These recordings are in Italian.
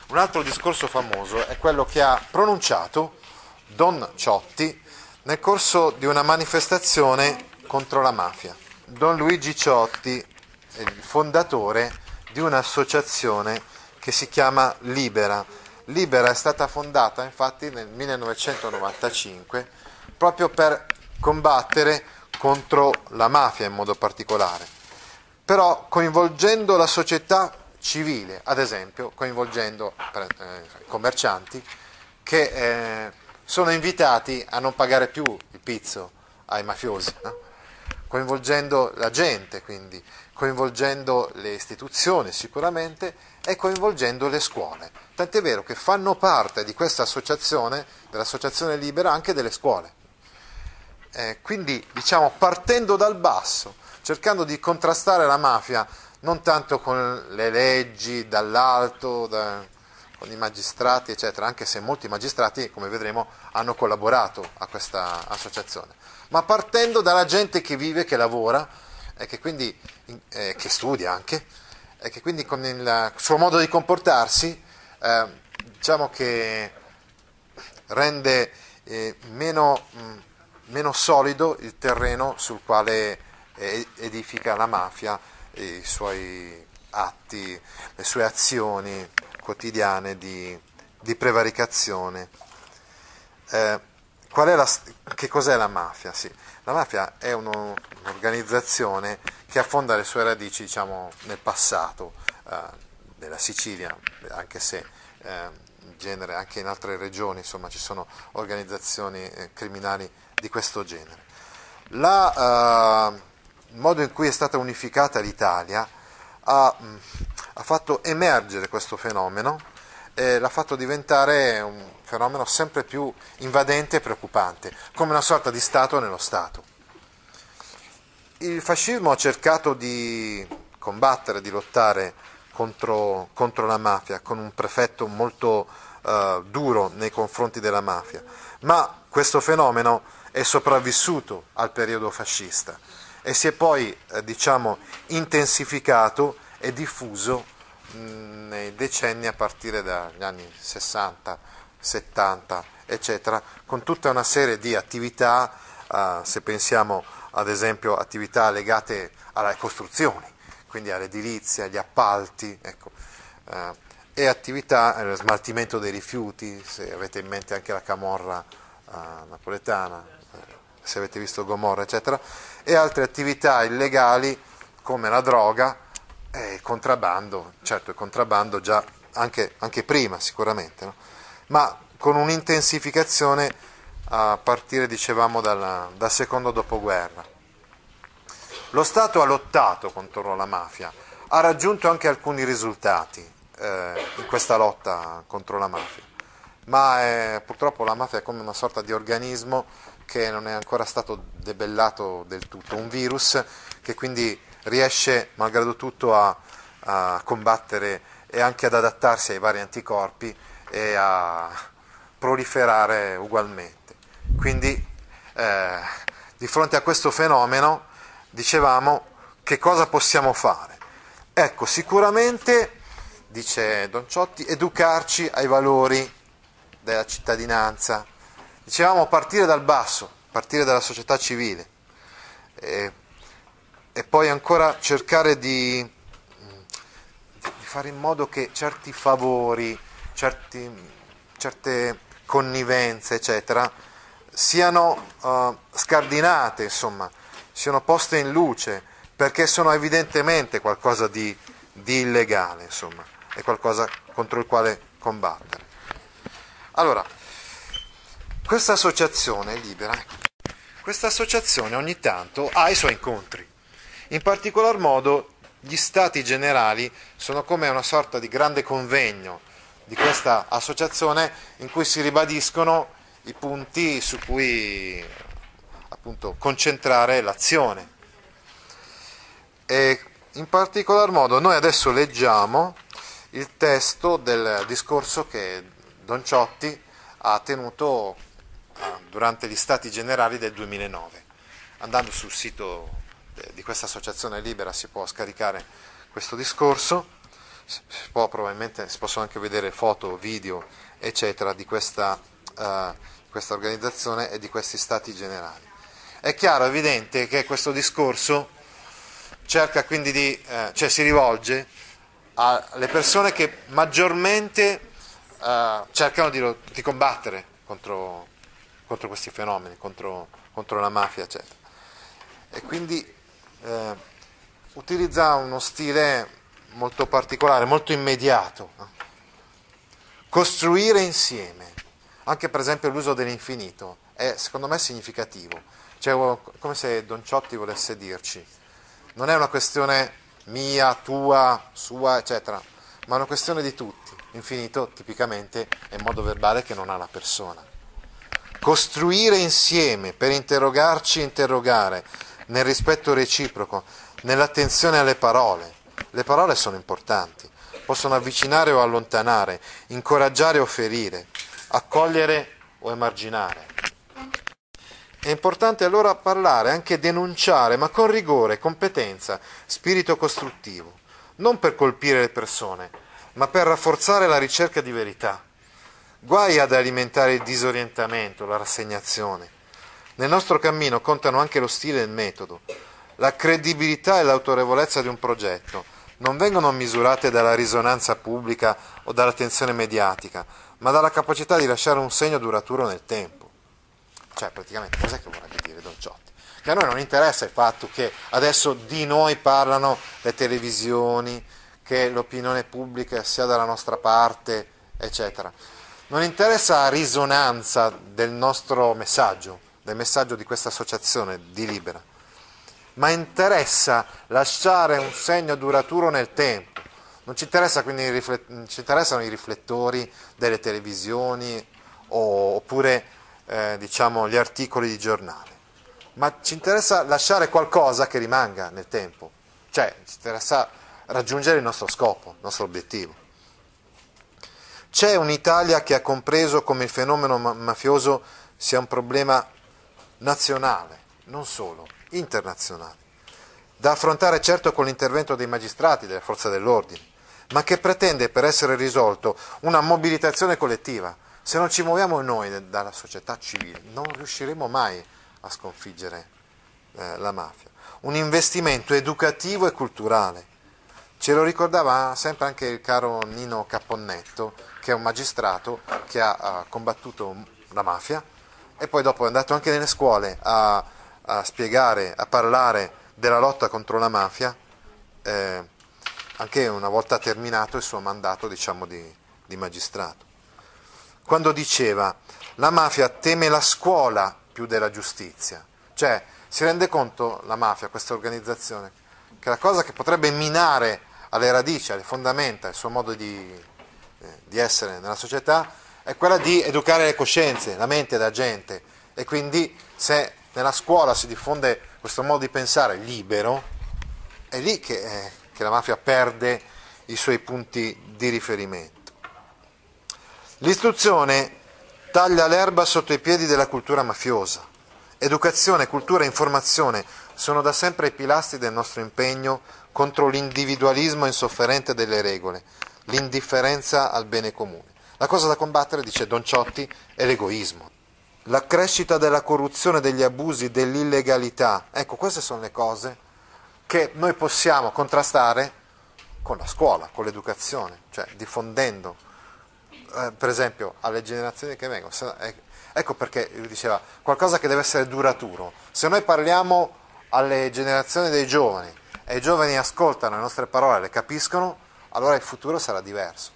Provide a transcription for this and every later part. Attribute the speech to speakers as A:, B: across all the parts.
A: Un altro discorso famoso è quello che ha pronunciato Don Ciotti nel corso di una manifestazione contro la mafia. Don Luigi Ciotti è il fondatore di un'associazione che si chiama Libera. Libera è stata fondata infatti nel 1995 proprio per combattere contro la mafia in modo particolare, però coinvolgendo la società civile, ad esempio coinvolgendo i commercianti che sono invitati a non pagare più il pizzo ai mafiosi, no? Coinvolgendo la gente, quindi coinvolgendo le istituzioni sicuramente e coinvolgendo le scuole. Tant'è vero che fanno parte di questa associazione, dell'associazione Libera, anche delle scuole. Quindi diciamo partendo dal basso, cercando di contrastare la mafia non tanto con le leggi, dall'alto, con i magistrati, eccetera, anche se molti magistrati, come vedremo, hanno collaborato a questa associazione, ma partendo dalla gente che vive, che lavora, e che quindi che studia anche, e che quindi con il suo modo di comportarsi, diciamo che rende meno solido il terreno sul quale edifica la mafia, i suoi atti, le sue azioni quotidiane di prevaricazione. Che cos'è la mafia? Sì, la mafia è un'organizzazione che affonda le sue radici, diciamo, nel passato della Sicilia, anche se in genere anche in altre regioni, insomma, ci sono organizzazioni criminali di questo genere. Il modo in cui è stata unificata l'Italia ha fatto emergere questo fenomeno e l'ha fatto diventare un fenomeno sempre più invadente e preoccupante, come una sorta di Stato nello Stato. Il fascismo ha cercato di combattere, di lottare contro la mafia, con un prefetto molto duro nei confronti della mafia, ma questo fenomeno è sopravvissuto al periodo fascista e si è poi intensificato e diffuso nei decenni a partire dagli anni 60, 70, eccetera, con tutta una serie di attività, se pensiamo ad esempio attività legate alle costruzioni, quindi all'edilizia, agli appalti, ecco, e attività allo smaltimento dei rifiuti, se avete in mente anche la camorra napoletana, se avete visto Gomorra, eccetera, e altre attività illegali come la droga e il contrabbando, certo il contrabbando già anche prima sicuramente, no? Ma con un'intensificazione a partire, dicevamo, dal secondo dopoguerra. Lo Stato ha lottato contro la mafia, ha raggiunto anche alcuni risultati in questa lotta contro la mafia, ma purtroppo la mafia è come una sorta di organismo che non è ancora stato debellato del tutto, un virus che quindi riesce malgrado tutto a combattere e anche ad adattarsi ai vari anticorpi e a proliferare ugualmente. Quindi di fronte a questo fenomeno dicevamo che cosa possiamo fare? Ecco, sicuramente, dice Don Ciotti, educarci ai valori della cittadinanza. Dicevamo partire dal basso, partire dalla società civile e poi ancora cercare di fare in modo che certi favori, certe connivenze, eccetera, siano scardinate, insomma, siano poste in luce, perché sono evidentemente qualcosa di illegale, insomma, è qualcosa contro il quale combattere. Allora, questa associazione Libera, questa associazione ogni tanto ha i suoi incontri. In particolar modo gli stati generali sono come una sorta di grande convegno di questa associazione in cui si ribadiscono i punti su cui appunto concentrare l'azione. E in particolar modo noi adesso leggiamo il testo del discorso che Don Ciotti ha tenuto durante gli Stati Generali del 2009. Andando sul sito di questa associazione Libera si può scaricare questo discorso, probabilmente si possono anche vedere foto, video, eccetera, di questa organizzazione e di questi stati generali. È chiaro, evidente che questo discorso cerca quindi cioè si rivolge alle persone che maggiormente cercano di combattere contro questi fenomeni, contro la mafia, eccetera. E quindi utilizza uno stile molto particolare, molto immediato. Costruire insieme, anche per esempio l'uso dell'infinito, è secondo me significativo. Cioè, come se Don Ciotti volesse dirci, non è una questione mia, tua, sua, eccetera, ma è una questione di tutti. Infinito tipicamente è in modo verbale che non ha la persona. Costruire insieme per interrogarci e interrogare, nel rispetto reciproco, nell'attenzione alle parole. Le parole sono importanti, possono avvicinare o allontanare, incoraggiare o ferire, accogliere o emarginare. È importante allora parlare, anche denunciare, ma con rigore, competenza, spirito costruttivo, non per colpire le persone, ma per rafforzare la ricerca di verità. Guai ad alimentare il disorientamento, la rassegnazione. Nel nostro cammino contano anche lo stile e il metodo. La credibilità e l'autorevolezza di un progetto non vengono misurate dalla risonanza pubblica o dall'attenzione mediatica, ma dalla capacità di lasciare un segno duraturo nel tempo. Cioè, praticamente, cos'è che vorrebbe dire Don Ciotti? Che a noi non interessa il fatto che adesso di noi parlano le televisioni, che l'opinione pubblica sia dalla nostra parte, eccetera. Non interessa la risonanza del nostro messaggio, del messaggio di questa associazione di Libera, ma interessa lasciare un segno duraturo nel tempo. Non ci interessa quindi ci interessano i riflettori delle televisioni oppure diciamo gli articoli di giornale, ma ci interessa lasciare qualcosa che rimanga nel tempo, cioè ci interessa raggiungere il nostro scopo, il nostro obiettivo. C'è un'Italia che ha compreso come il fenomeno mafioso sia un problema nazionale, non solo, internazionale, da affrontare certo con l'intervento dei magistrati, delle forze dell'ordine, ma che pretende per essere risolto una mobilitazione collettiva. Se non ci muoviamo noi dalla società civile, non riusciremo mai a sconfiggere la mafia. Un investimento educativo e culturale. Ce lo ricordava sempre anche il caro Nino Caponnetto, che è un magistrato che ha combattuto la mafia e poi dopo è andato anche nelle scuole a spiegare, a parlare della lotta contro la mafia, anche una volta terminato il suo mandato, diciamo, di magistrato. Quando diceva la mafia teme la scuola più della giustizia, cioè si rende conto la mafia, questa organizzazione, che la cosa che potrebbe minare alle radici, alle fondamenta, il suo modo di essere nella società è quella di educare le coscienze, la mente della gente, e quindi se nella scuola si diffonde questo modo di pensare libero, è lì che la mafia perde i suoi punti di riferimento. L'istruzione taglia l'erba sotto i piedi della cultura mafiosa. Educazione, cultura e informazione sono da sempre i pilastri del nostro impegno contro l'individualismo insofferente delle regole, l'indifferenza al bene comune. La cosa da combattere, dice Don Ciotti, è l'egoismo. La crescita della corruzione, degli abusi, dell'illegalità. Ecco, queste sono le cose che noi possiamo contrastare con la scuola, con l'educazione, cioè diffondendo. Per esempio alle generazioni che vengono, ecco perché lui diceva qualcosa che deve essere duraturo. Se noi parliamo alle generazioni dei giovani e i giovani ascoltano le nostre parole, le capiscono, allora il futuro sarà diverso.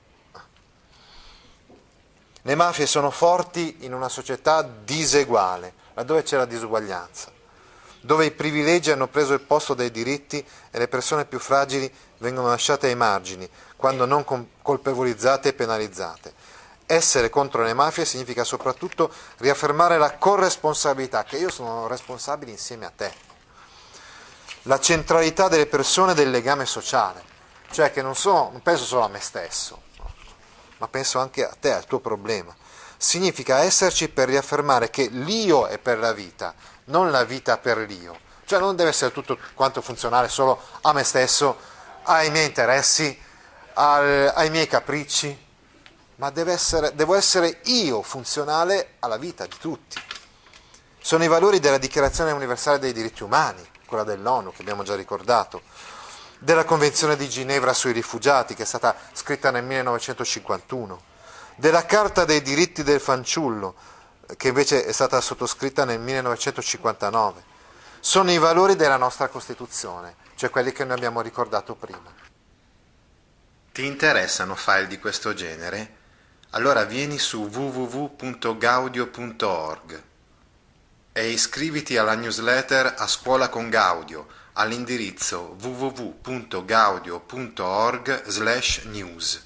A: Le mafie sono forti in una società diseguale, laddove c'è la disuguaglianza, dove i privilegi hanno preso il posto dei diritti e le persone più fragili vengono lasciate ai margini, quando non colpevolizzate e penalizzate. Essere contro le mafie significa soprattutto riaffermare la corresponsabilità, che io sono responsabile insieme a te. La centralità delle persone del legame sociale, cioè che non penso solo a me stesso, ma penso anche a te, al tuo problema. Significa esserci per riaffermare che l'io è per la vita, non la vita per l'io. Cioè non deve essere tutto quanto funzionale solo a me stesso, ai miei interessi, ai miei capricci, ma devo essere io funzionale alla vita di tutti. Sono i valori della Dichiarazione universale dei diritti umani, quella dell'ONU che abbiamo già ricordato, della Convenzione di Ginevra sui rifugiati che è stata scritta nel 1951, della Carta dei diritti del fanciullo che invece è stata sottoscritta nel 1959. Sono i valori della nostra Costituzione, cioè quelli che noi abbiamo ricordato prima. Ti interessano file di questo genere? Allora vieni su www.gaudio.org e iscriviti alla newsletter A Scuola con Gaudio all'indirizzo www.gaudio.org/news.